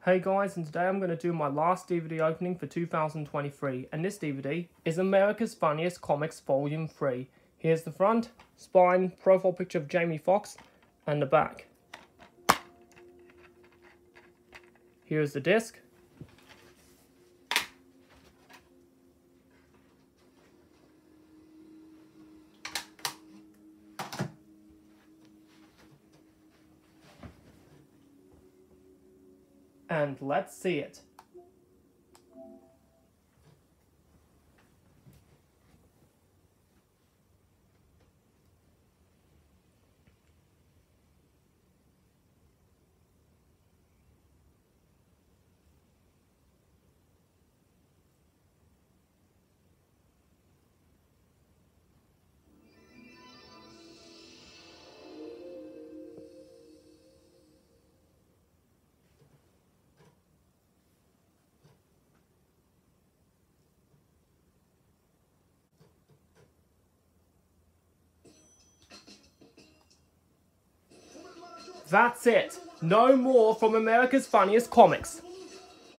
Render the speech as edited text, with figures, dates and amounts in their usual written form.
Hey guys, and today I'm going to do my last DVD opening for 2023, and this DVD is America's Funniest Comics Volume 3. Here's the front, spine, profile picture of Jamie Foxx, and the back. Here's the disc. And let's see it. That's it. No more from America's Funniest Comics.